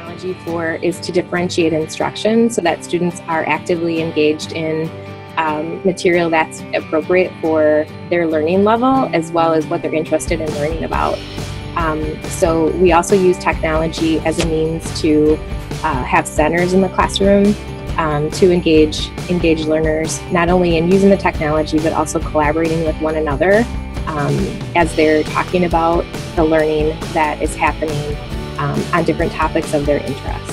technology for is to differentiate instruction so that students are actively engaged in material that's appropriate for their learning level as well as what they're interested in learning about. So we also use technology as a means to have centers in the classroom to engage learners, not only in using the technology, but also collaborating with one another as they're talking about the learning that is happening on different topics of their interest.